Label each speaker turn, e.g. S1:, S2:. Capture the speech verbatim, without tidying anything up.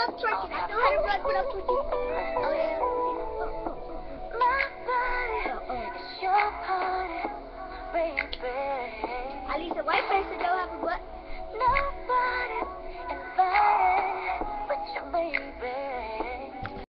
S1: love twerking. I know how to run when I'm twerking. Oh, yeah.
S2: My body is your party, baby.
S1: At least a white person don't have a butt.
S2: Nobody